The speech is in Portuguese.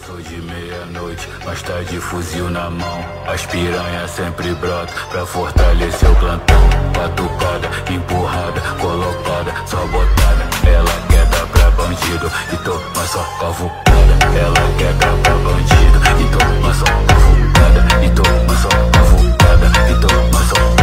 Passou de meia-noite, nós tá de fuzil na mão. As piranhas sempre brotam pra fortalecer o plantão. Batucada, empurrada, colocada, só botada. Ela quer dar pra bandido e toma só cavucada. Ela quer dar pra bandido e toma só cavucada. E toma só cavucada, e toma só